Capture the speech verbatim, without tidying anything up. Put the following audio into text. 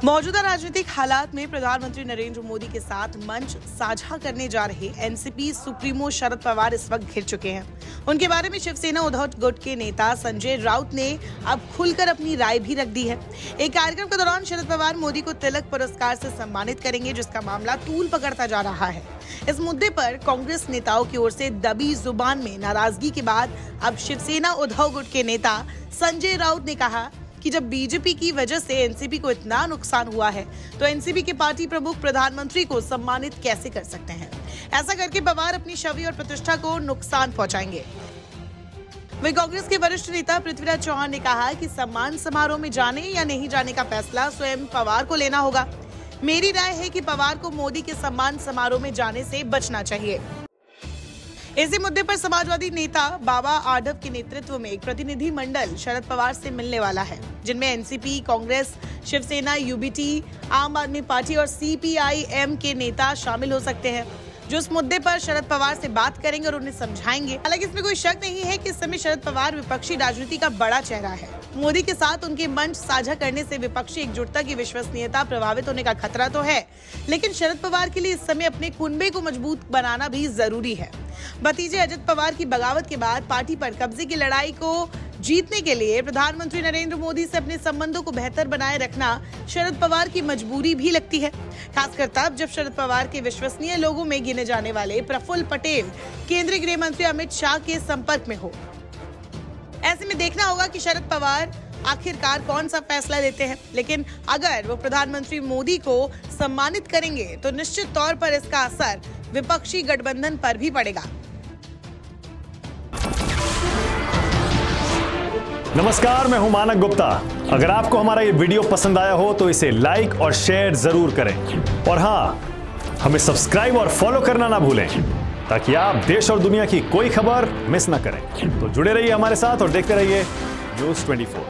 मौजूदा राजनीतिक हालात में प्रधानमंत्री नरेंद्र मोदी के साथ मंच साझा करने जा रहे एनसीपी सुप्रीमो शरद पवार इस वक्त घिर चुके हैं। उनके बारे में शिवसेना उद्धव गुट के नेता संजय राउत ने अब खुलकर अपनी राय भी रख दी है। एक कार्यक्रम के दौरान शरद पवार मोदी को तिलक पुरस्कार से सम्मानित करेंगे, जिसका मामला तूल पकड़ता जा रहा है। इस मुद्दे पर कांग्रेस नेताओं की ओर से दबी जुबान में नाराजगी के बाद अब शिवसेना उद्धव गुट के नेता संजय राउत ने कहा कि जब बीजेपी की वजह से एनसीपी को इतना नुकसान हुआ है तो एनसीपी के पार्टी प्रमुख प्रधानमंत्री को सम्मानित कैसे कर सकते हैं। ऐसा करके पवार अपनी छवि और प्रतिष्ठा को नुकसान पहुंचाएंगे। वहीं कांग्रेस के वरिष्ठ नेता पृथ्वीराज चौहान ने कहा कि सम्मान समारोह में जाने या नहीं जाने का फैसला स्वयं पवार को लेना होगा। मेरी राय है कि पवार को मोदी के सम्मान समारोह में जाने से बचना चाहिए। इसी मुद्दे पर समाजवादी नेता बाबा आडव के नेतृत्व में एक प्रतिनिधि मंडल शरद पवार से मिलने वाला है, जिनमें एनसीपी, कांग्रेस, शिवसेना, यूबीटी, आम आदमी पार्टी और सीपीआईएम के नेता शामिल हो सकते हैं, जो इस मुद्दे पर शरद पवार से बात करेंगे और उन्हें समझाएंगे। हालांकि इसमें कोई शक नहीं है कि इस समय शरद पवार विपक्षी राजनीति का बड़ा चेहरा है। मोदी के साथ उनके मंच साझा करने से विपक्षी एकजुटता की विश्वसनीयता प्रभावित होने का खतरा तो है, लेकिन शरद पवार के लिए इस समय अपने कुनबे को मजबूत बनाना भी जरूरी है। भतीजे अजित पवार की बगावत के बाद पार्टी पर कब्जे की लड़ाई को जीतने के लिए प्रधानमंत्री नरेंद्र मोदी से अपने संबंधों को बेहतर बनाए रखना शरद पवार की मजबूरी भी लगती है, खासकर तब जब शरद पवार के विश्वसनीय लोगों में गिने जाने वाले प्रफुल्ल पटेल केंद्रीय गृह मंत्री अमित शाह के संपर्क में हो। ऐसे में देखना होगा कि शरद पवार आखिरकार कौन सा फैसला लेते हैं, लेकिन अगर वो प्रधानमंत्री मोदी को सम्मानित करेंगे तो निश्चित तौर पर इसका असर विपक्षी गठबंधन पर भी पड़ेगा। नमस्कार, मैं हूं मानक गुप्ता। अगर आपको हमारा ये वीडियो पसंद आया हो तो इसे लाइक और शेयर जरूर करें, और हाँ, हमें सब्सक्राइब और फॉलो करना ना भूलें ताकि आप देश और दुनिया की कोई खबर मिस ना करें। तो जुड़े रहिए हमारे साथ और देखते रहिए न्यूज़ चौबीस।